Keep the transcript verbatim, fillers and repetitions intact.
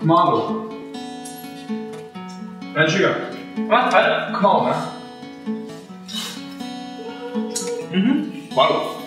Marble. And sugar. What? Come on, man. Mm-hmm. Marble.